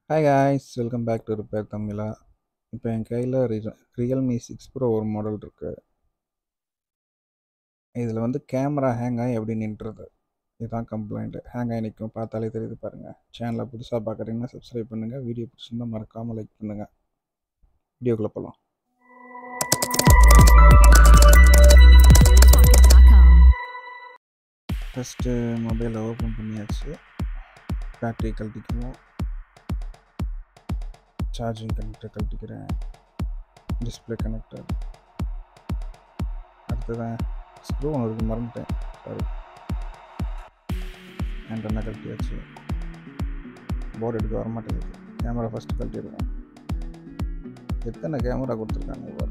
Hi guys, welcome back to repair Tamizha. இப்போ என் கையில் Realme 6 bro ஒரு மாடல் இருக்குது. இதில் வந்து கேமரா ஹேங் ஆகி எப்படி நின்றுறது, இதுதான் கம்ப்ளைண்ட்டு. ஹேங் ஆகி நிற்கும், பார்த்தாலே தெரியுது பாருங்கள். சேனலை புதுசாக பார்க்குறீங்கன்னா சப்ஸ்கிரைப் பண்ணுங்கள். வீடியோ பிடிச்சிருந்தால் மறக்காமல் லைக் பண்ணுங்கள். வீடியோக்குள்ளே போகலாம். ஃபஸ்ட்டு மொபைலை ஓப்பன் பண்ணியாச்சு. பேட்டரி கழட்டிக்கணும். சார்ஜிங் கனெக்டர் கழட்டிக்கிறேன். Display connector. அடுத்ததான் ஸ்க்ரூ ஒன்று இருக்குது, மறந்துட்டேன், சாரி. ஆண்டனா கழட்டியாச்சு. போர்டு எடுக்க வர மாட்டேங்குது. கேமரா ஃபஸ்ட்டு கழட்டிடுவோம். எத்தனை கேமரா கொடுத்துருக்காங்க பாருங்க.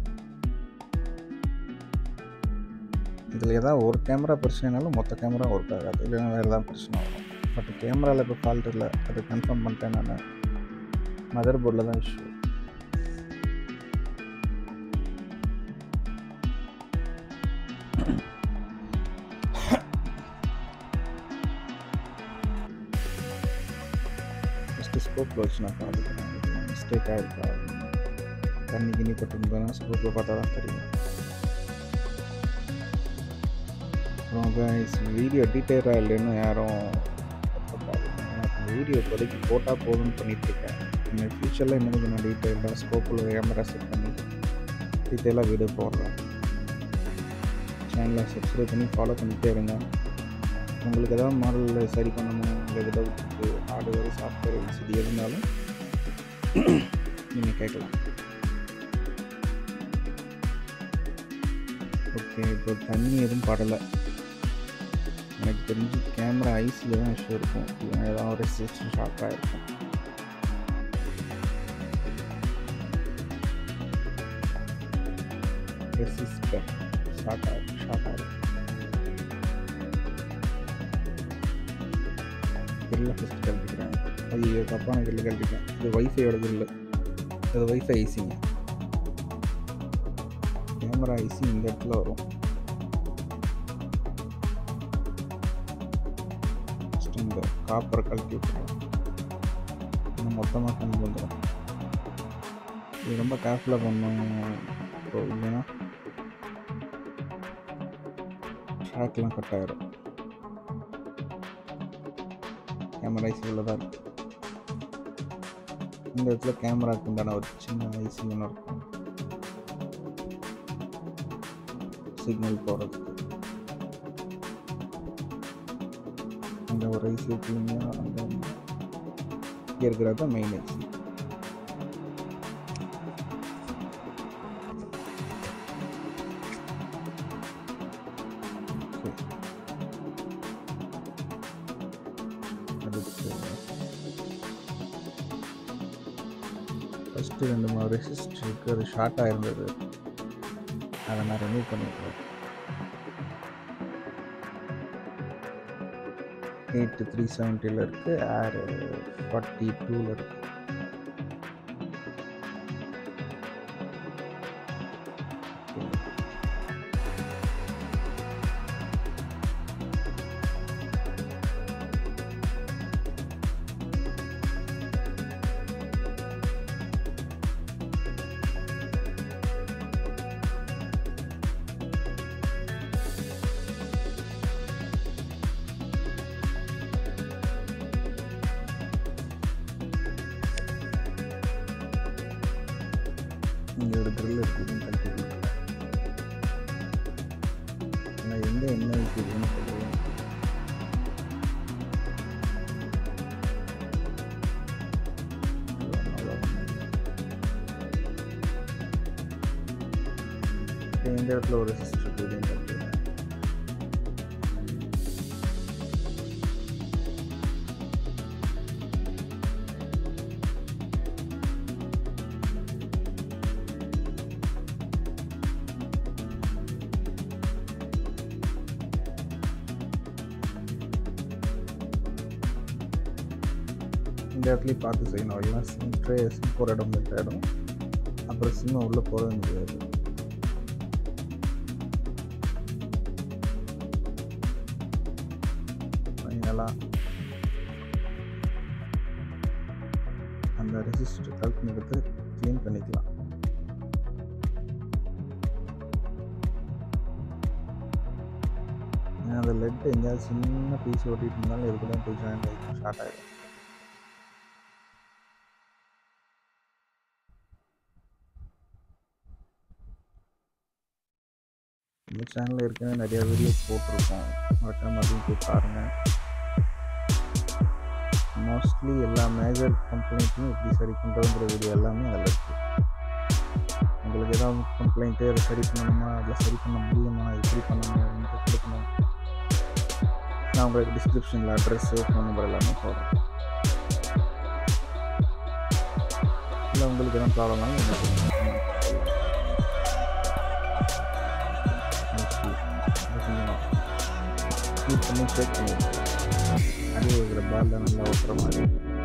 இதில் ஏதாவது ஒரு கேமரா பிரச்சனைனாலும் மொத்த கேமரா ஒர்க் ஆகாது, இல்லைன்னா வேறு ஏதாவது பிரச்சனை வரும். பட் கேமராவில் இப்போ ஃபால்ட் இல்லை, அது கன்ஃபார்ம் பண்ணிட்டேன் நான். மதர் போர்டில் தான் இஷ்யூ. ஃபஸ்ட்டு ஸ்கோப்பில் வச்சு நான் பார்த்துக்கிறேன், மிஸ்டேக் ஆகிருக்கா, தண்ணி கிண்ணி பட்டுருந்தோன்னா ஸ்கோப்பில் பார்த்தா தான் தெரியும். அப்புறம் கைஸ், வீடியோ டீட்டெயிலாக இல்லைன்னு யாரும் எனக்கு வீடியோ இப்போதைக்கு போட்டால் போதும்னு பண்ணிகிட்ருக்கேன். இன்னும் ஃப்யூச்சரில் இன்னும் கொஞ்சம் நான் டீட்டெயிலாக ஸ்கோப்பில் கேமரா செட் பண்ணி டீட்டெயிலாக வீடியோ போடுறேன். சேனலை சப்ஸ்கிரைப் பண்ணி ஃபாலோ பண்ணிகிட்டே இருங்க. உங்களுக்கு எதாவது மாடலில் சரி பண்ணணும், இல்லை டவுட்டு, ஹார்ட்வேர் சாஃப்ட்வேர் எல்சிடி இருந்தாலும் நீங்கள் கேட்கலாம். ஓகே, இப்போ தண்ணி எதுவும் படலை. எனக்கு தெரிஞ்சு கேமரா ஐசியில் தான் இஷ்யூ இருக்கும், இல்லைன்னா ஏதாவது ஒரு ரெசிஸ்டர் ஷார்ட் ஆகிருக்கும். ரெசிஸ்டர் ஷார்ட் ஆகிருக்கும். கிரில்லை ஃபஸ்ட்டு கழட்டிக்கிறேன். ஐயோ, தப்பான கிரில் கழட்டிக்கிறேன். இது வைஃபையோட கிரில், இது வைஃபை ஐசிங்க. கேமரா ஐசி இந்த இடத்துல வரும். இந்த காப்பரை கழட்டி விட்டுருவோம், இன்னும் மொத்தமாக கொண்டு வந்துடும். இது ரொம்ப கேர்ஃபுல்லாக பண்ணணும், இல்லைன்னா ட்ராக்லாம் கட் ஆகிடும். கேமரா ஐசி உள்ள தான் இருக்குது. இந்த இடத்துல கேமராவுக்கு உண்டான ஒரு சின்ன ஐசி ஒன்று இருக்கும், சிக்னல் போகிறதுக்கு. இந்த ஒரு ஐசி வச்சுக்கிங்கன்னா அந்த இங்கே இருக்கிறது தான் மெயின் ஐசி. அடுத்து ஃபஸ்ட்டு 2 ரெசிஸ்டருக்கு அது ஷார்ட்டாக இருந்தது, அதை நான் ரிமூவ் பண்ணிடுறேன். 8370 இருக்குது, ஏர் 42 இருக்குது. இங்கே ஒரு க்ரில் இருக்குதுன்னு கழட்டி நான் எங்கே என்ன இருக்குதுன்னு சொல்லுவேன். இந்த இடத்துல ஒரு ரெசிஸ்டர் இருக்குதுன்னு கழட்டி. இந்த இடத்துலையும் பார்த்து செய்யணும், எல்லாம் சிம் போகிற இடம் இந்த இடம், அப்புறம் சிம்மை உள்ளே போட முடியாது. ஃபைனலாக அந்த ரெசிஸ்டர் கலெக்ஷன் எடுத்து க்ளீன் பண்ணிக்கலாம். அந்த லெட் எங்கேயாவது சின்ன பீஸ் ஓட்டிகிட்டு இருந்தாலும் இது கூட போய் ஜாயின் ஆகிடும், ஷார்ட் ஆகிடும். இந்த சேனலில் ஏற்கனவே நிறையா வீடியோ போட்டிருக்கோம், மறக்காம அதையும் போய் பாருங்கள். மோஸ்ட்லி எல்லா மேஜர் கம்ப்ளைண்ட்டையும் எப்படி சரி பண்ணுறதுங்கிற வீடியோ எல்லாமே அதில் இருக்குது. உங்களுக்கு ஏதாவது கம்ப்ளைண்ட்டு அதை சரி பண்ணணுமா, அதில் சரி பண்ண முடியுமா, எப்படி பண்ணணும், எங்கே கொடுக்கணும், நான் உங்களுக்கு டிஸ்கிரிப்ஷனில் அட்ரஸ்ஸு, ஃபோன் நம்பர் எல்லாமே போடுறேன். இல்லை உங்களுக்கு எதாவது ப்ராப்ளம்னாலும் ஹீட் பண்ணி ஷேக் பண்ணிடுங்க. அடி இருக்கிற பாலில் நல்லா ஓட்டுற மாதிரி.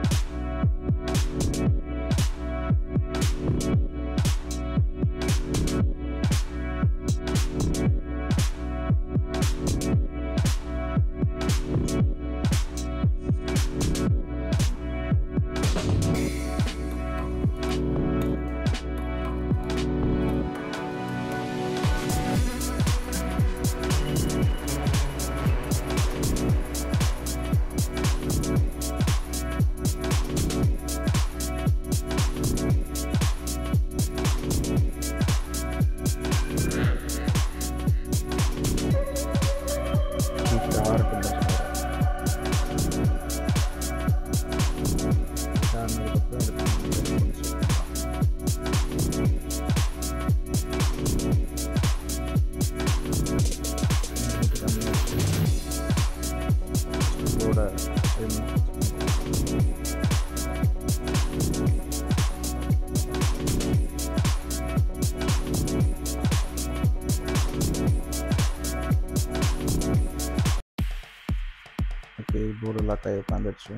ஓகே, போர்டு லாக் ஆகி உட்காந்துருச்சு.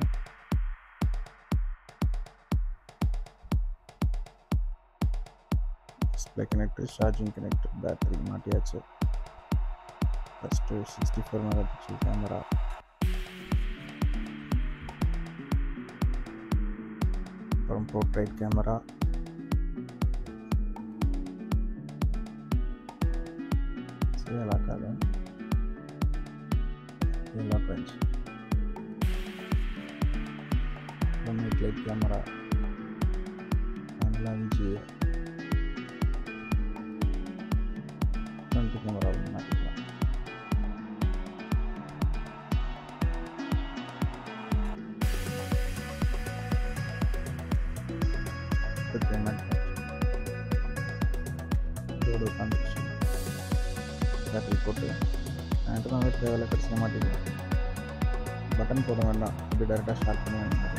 Display connector, charging connector, battery மாட்டியாச்சு. ஃபஸ்ட்டு 64 மெகாபிக்சல் கேமரா, அப்புறம் போர்ட்ரைட் கேமரா, சரியா லாக் ஆகும், லாக் ஆயிடுச்சு. நைட் லைட் கேமரா, லஞ்சு, ஃப்ரண்ட் கேமரா மாட்டிக்கலாம். போர்டு உட்காந்துச்சு, பேட்டரி போட்டு ஆண்டனாவே தேவையில்ல, கடைசியாக மாட்டிக்கலாம். பட்டன் போட வேண்டாம், இப்படி டேரெக்டாக ஸ்டார்ட் பண்ணி வேண்டாம்.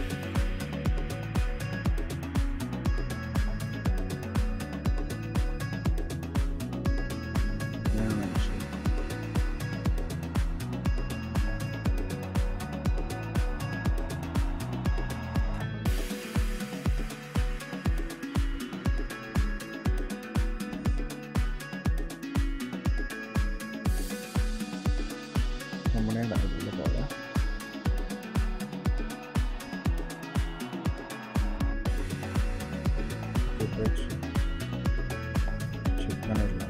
ரொம்ப நேரம் ஆகுது போல. செக் பண்ணிடலாம்.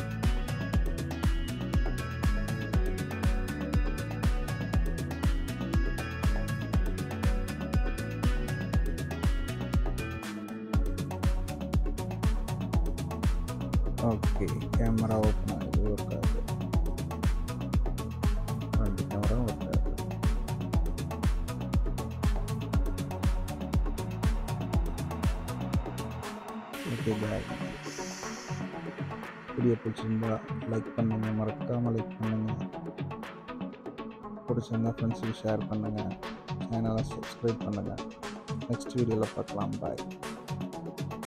ஓகே, கேமரா ஓப்பன் ஆகுது, ஒர்க் ஆகுது. ஃப்ரண்ட் கேமரா ஒர்க் ஆகுது. Okay bye. வீடியோ பிடிச்சிருந்தா லைக் பண்ணுங்கள், மறக்காமல் லைக் பண்ணுங்கள். பிடிச்சிருந்தா ஃப்ரெண்ட்ஸுக்கு ஷேர் பண்ணுங்கள், சேனலை சப்ஸ்கிரைப் பண்ணுங்கள். நெக்ஸ்ட் வீடியோவில் பார்க்கலாம். பாய்.